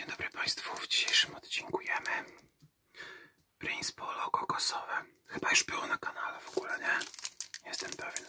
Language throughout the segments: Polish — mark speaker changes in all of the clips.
Speaker 1: Dzień dobry Państwu, w dzisiejszym odcinku jemy Prince Polo kokosowe. Chyba już było na kanale w ogóle, nie? Nie jestem pewien.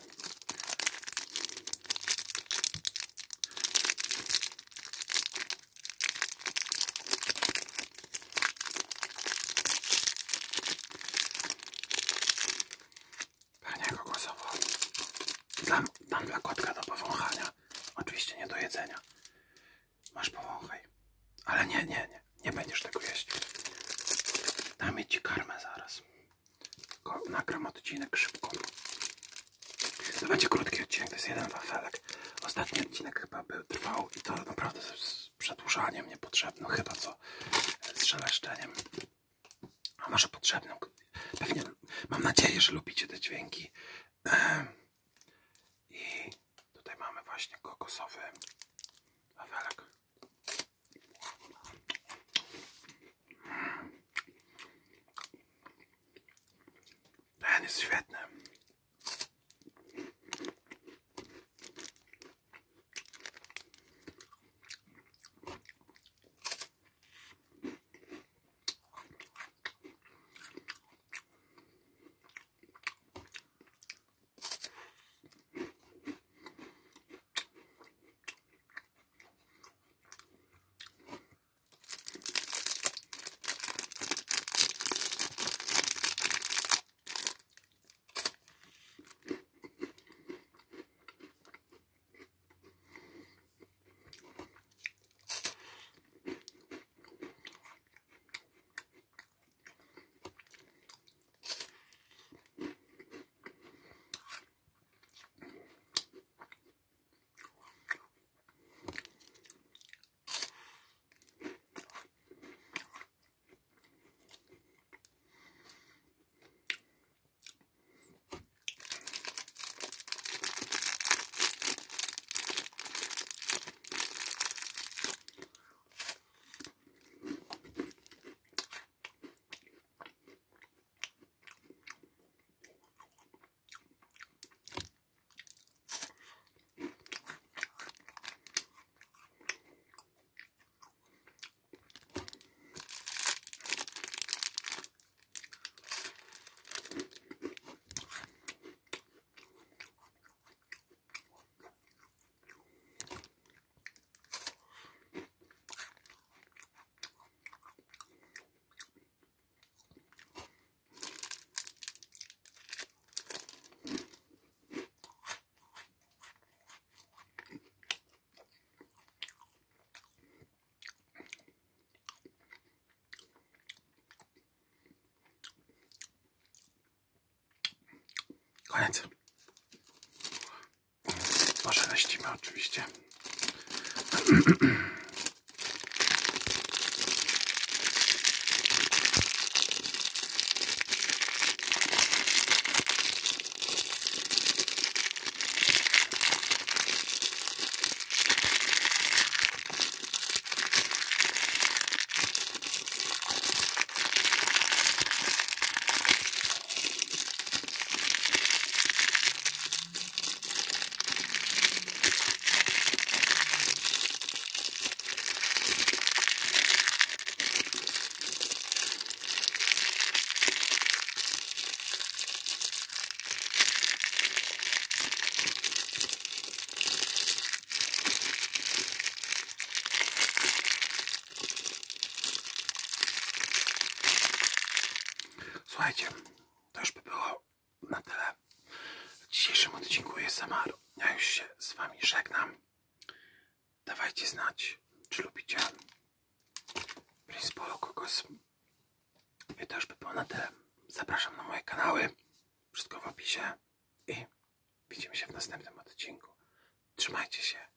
Speaker 1: Pachnie kokosowo. Dam dla kotka do powąchania. Oczywiście nie do jedzenia. Masz powąchaj. Ale nie będziesz tego jeść. Damy ci karmę zaraz. Tylko nagram odcinek szybko. To będzie krótki odcinek, to jest jeden wafelek. Ostatni odcinek chyba trwał i to naprawdę z przedłużaniem niepotrzebnym, chyba co z szeleszczeniem. A może potrzebnym. Pewnie, mam nadzieję, że lubicie te dźwięki. I tutaj mamy właśnie kokosowy wafelek. Ten jest świetny. Koniec. Poszeleścimy oczywiście. Słuchajcie, to już by było na tyle w dzisiejszym odcinku ASMR. Ja już się z wami żegnam. Dawajcie znać, czy lubicie Prince Polo kokos. I to już by było na tyle. Zapraszam na moje kanały. Wszystko w opisie. I widzimy się w następnym odcinku. Trzymajcie się.